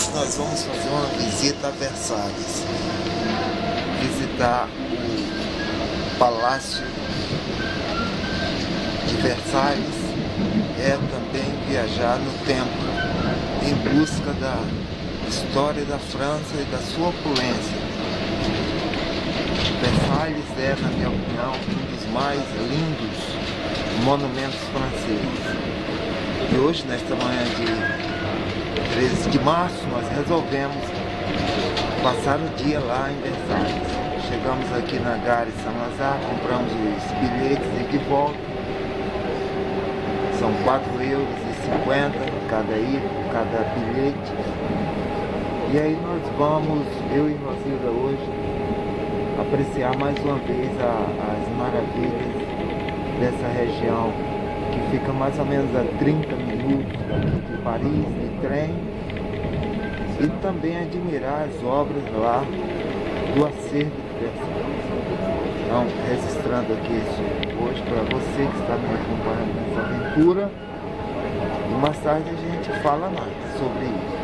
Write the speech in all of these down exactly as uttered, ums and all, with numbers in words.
Hoje nós vamos fazer uma visita a Versalhes, visitar o Palácio de Versalhes, é também viajar no tempo em busca da história da França e da sua opulência. Versalhes é, na minha opinião, um dos mais lindos monumentos franceses. E hoje, nesta manhã de treze de março, nós resolvemos passar o dia lá em Versalhes. Chegamos aqui na Gare Saint-Lazare, compramos os bilhetes e de volta. São quatro euros e cinquenta cada ida, cada bilhete. E aí nós vamos, eu e Rosilda hoje, apreciar mais uma vez a, as maravilhas dessa região, que fica mais ou menos a trinta minutos daqui de Paris, de trem, e também admirar as obras lá do acervo de Versalhes. Então, registrando aqui isso hoje para você que está me acompanhando nessa aventura, e mais tarde a gente fala mais sobre isso.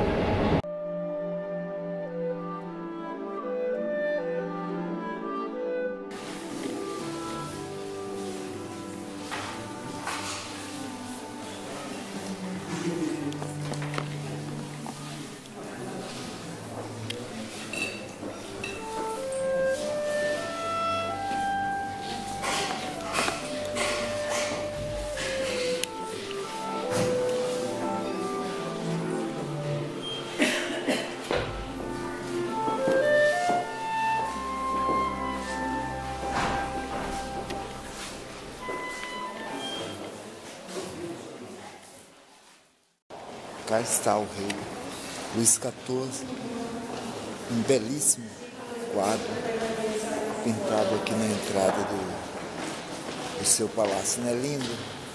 Cá está o rei Luís quatorze, um belíssimo quadro pintado aqui na entrada do, do seu palácio, não é lindo?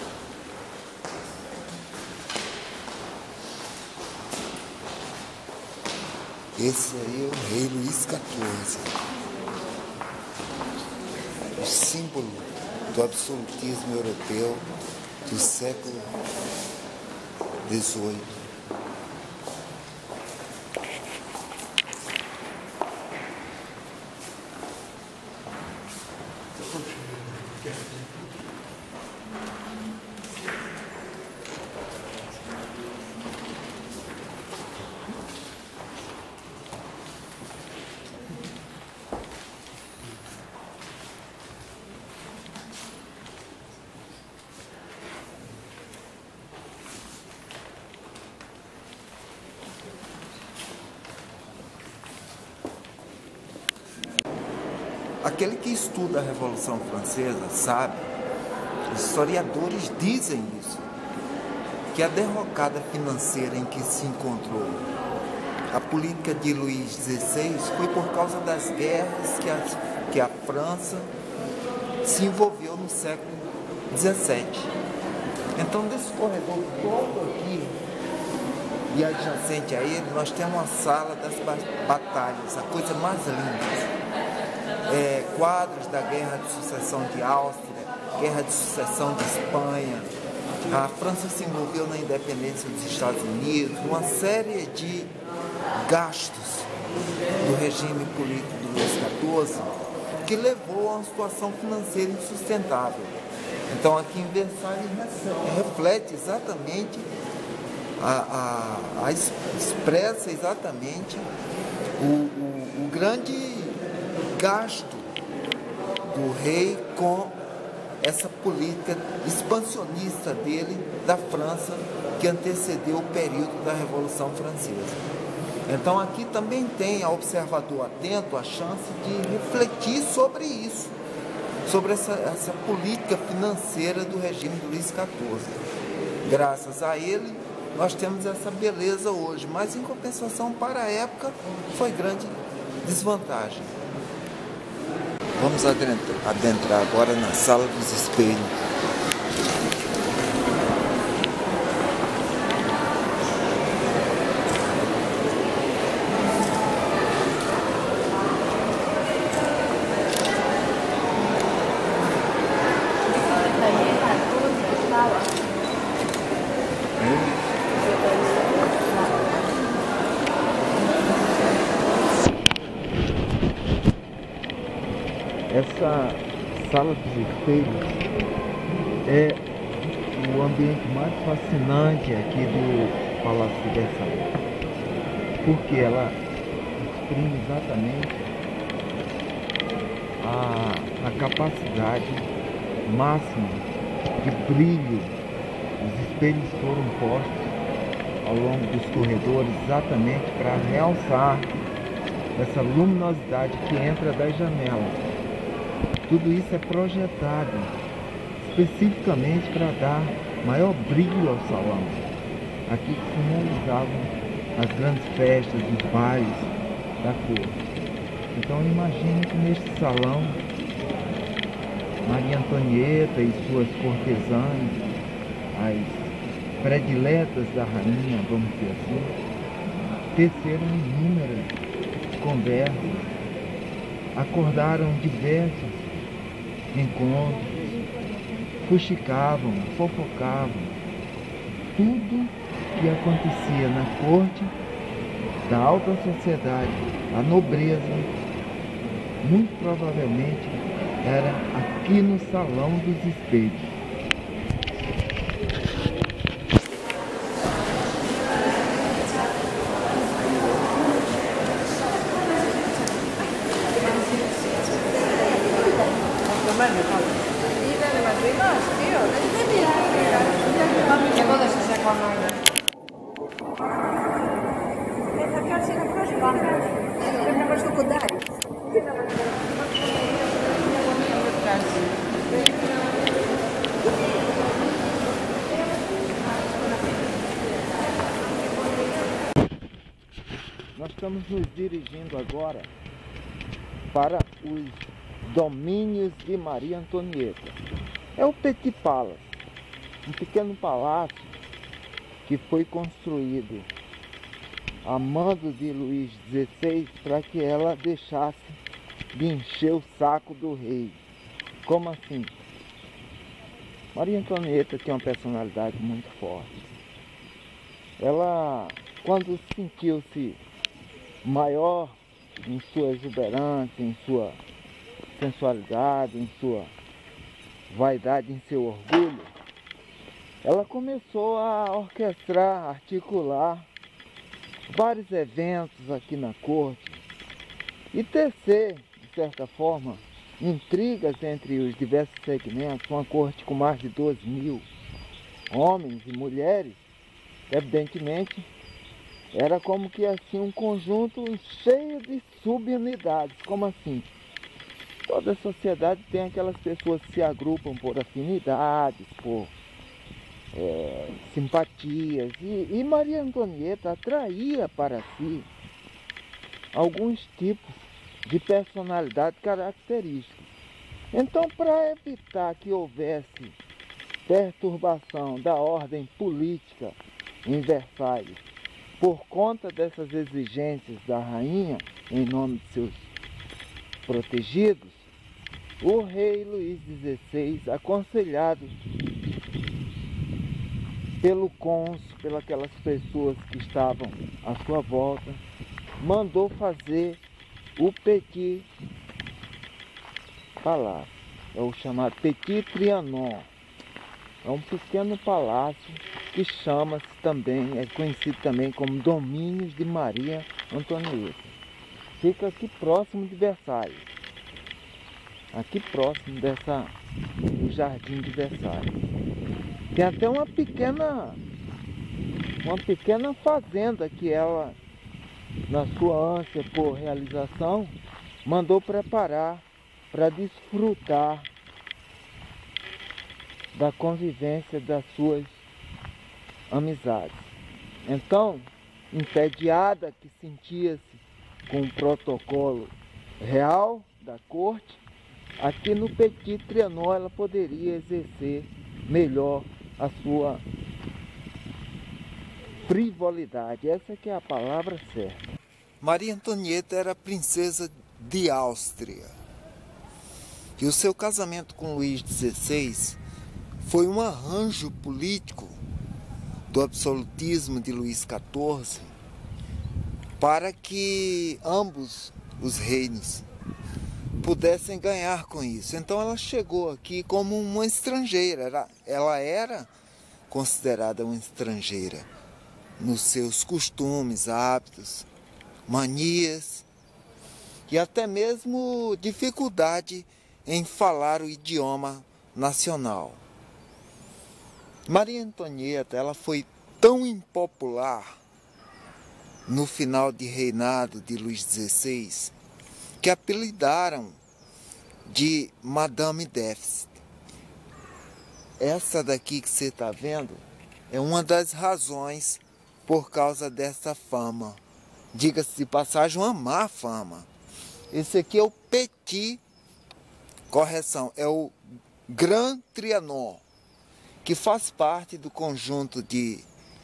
Esse aí é o rei Luís quatorze, o símbolo do absolutismo europeu do século dezoito. Aquele que estuda a Revolução Francesa sabe, os historiadores dizem isso, que a derrocada financeira em que se encontrou a política de Luís dezesseis foi por causa das guerras que a, que a França se envolveu no século dezessete. Então, desse corredor todo aqui e adjacente a ele, nós temos a sala das batalhas, a coisa mais linda. É, quadros da Guerra de Sucessão de Áustria, Guerra de Sucessão de Espanha. A França se envolveu na independência dos Estados Unidos, uma série de gastos do regime político do Luís quatorze que levou a uma situação financeira insustentável. Então aqui em Versalhes reflete exatamente, a, a, a expressa exatamente o, o, o grande gasto do rei com essa política expansionista dele da França, que antecedeu o período da Revolução Francesa. Então aqui também tem a observador atento a chance de refletir sobre isso, sobre essa, essa política financeira do regime do Luís quatorze. Graças a ele, nós temos essa beleza hoje, mas em compensação para a época foi grande desvantagem. Vamos adentrar agora na Sala dos Espelhos. Sala dos Espelhos é o ambiente mais fascinante aqui do Palácio de Versalhes, porque ela exprime exatamente a, a capacidade máxima de brilho. Os espelhos foram postos ao longo dos corredores exatamente para realçar essa luminosidade que entra das janelas. Tudo isso é projetado especificamente para dar maior brilho ao salão. Aqui que se realizavam as grandes festas, os bailes da corte. Então imagine que neste salão Maria Antonieta e suas cortesãs, as prediletas da rainha, vamos dizer assim, teceram inúmeras conversas, acordaram diversos encontros, fuxicavam, fofocavam, tudo que acontecia na corte da alta sociedade, a nobreza, muito provavelmente era aqui no Salão dos Espelhos. Nós estamos nos dirigindo agora para os domínios de Maria Antonieta. É o Petit Palace, um pequeno palácio que foi construído a mando de Luís dezesseis para que ela deixasse de encher o saco do rei. Como assim? Maria Antonieta tinha uma personalidade muito forte. Ela, quando sentiu-se maior em sua exuberância, em sua sensualidade, em sua vaidade, em seu orgulho, ela começou a orquestrar, articular vários eventos aqui na corte e tecer, de certa forma, intrigas entre os diversos segmentos. Uma corte com mais de doze mil homens e mulheres, evidentemente, era como que assim um conjunto cheio de subunidades. Como assim? Toda sociedade tem aquelas pessoas que se agrupam por afinidades, por é, simpatias. E, e Maria Antonieta atraía para si alguns tipos de personalidade características. Então, para evitar que houvesse perturbação da ordem política em Versalhes, por conta dessas exigências da rainha, em nome de seus protegidos, o rei Luís dezesseis, aconselhado pelo cônsul, pelas pessoas que estavam à sua volta, mandou fazer o Petit Palace, é o chamado Petit Trianon. É um pequeno palácio que chama-se também, é conhecido também como Domínios de Maria Antonieta. Fica aqui próximo de Versalhes, aqui próximo dessa, do Jardim de Versalhes. Tem até uma pequena, uma pequena fazenda que ela, na sua ânsia por realização, mandou preparar para desfrutar da convivência das suas amizades. Então, entediada, que sentia-se com o protocolo real da corte, aqui no Petit Trianon ela poderia exercer melhor a sua frivolidade. Essa que é a palavra certa. Maria Antonieta era princesa de Áustria. E o seu casamento com Luís dezesseis foi um arranjo político do absolutismo de Luís quatorze para que ambos os reinos pudessem ganhar com isso. Então ela chegou aqui como uma estrangeira. Ela era considerada uma estrangeira nos seus costumes, hábitos, manias e até mesmo dificuldade em falar o idioma nacional. Maria Antonieta, ela foi tão impopular no final de reinado de Luís dezesseis que apelidaram de Madame Déficit. Essa daqui que você está vendo é uma das razões por causa dessa fama. Diga-se de passagem, uma má fama. Esse aqui é o Petit, correção, é o Grand Trianon, que faz parte do conjunto de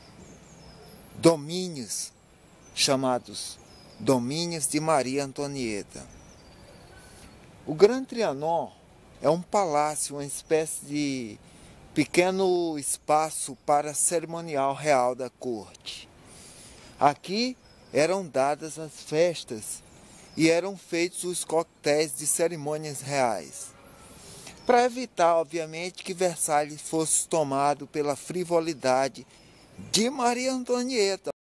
domínios chamados Domínios de Maria Antonieta. O Grand Trianon é um palácio, uma espécie de pequeno espaço para cerimonial real da corte. Aqui eram dadas as festas e eram feitos os coquetéis de cerimônias reais, para evitar, obviamente, que Versalhes fosse tomado pela frivolidade de Maria Antonieta.